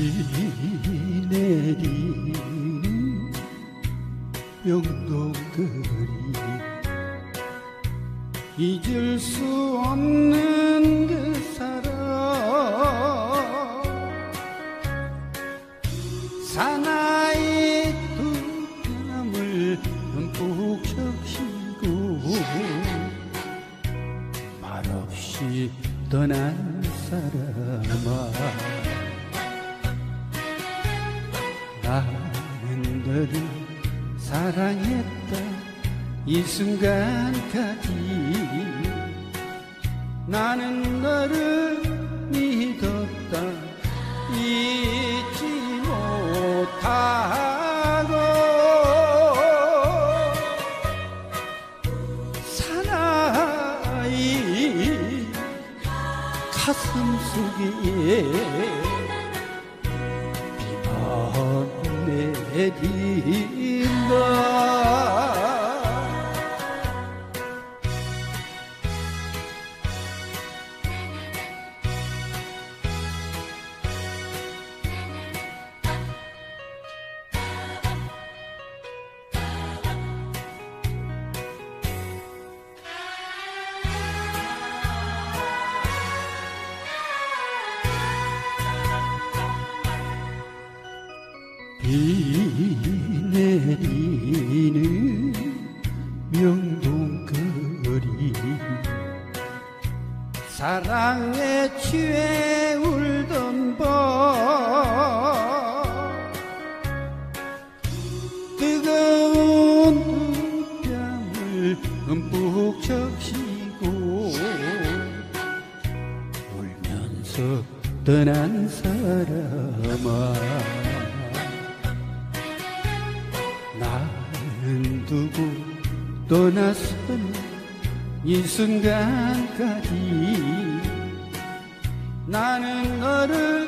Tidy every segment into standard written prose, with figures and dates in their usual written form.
비 내리는 명동거리 잊을 수 없는 그 사람 사나이 두 뺨을 듬뿍 적시고 말없이 떠난 사람아 나는 너를 사랑했다 이 순간까지 나는 너를 믿었다 잊지 못하고 사나이 가슴 속에 비가 내린다 비 내리는 명동거리 사랑에 취해 울던 밤 뜨거운 두 뺨을 듬뿍 적시고 울면서 떠난 사람아 나는 두고 떠나서는 이 순간까지 나는 너를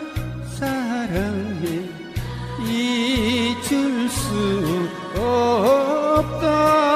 사랑해 잊을 수 없다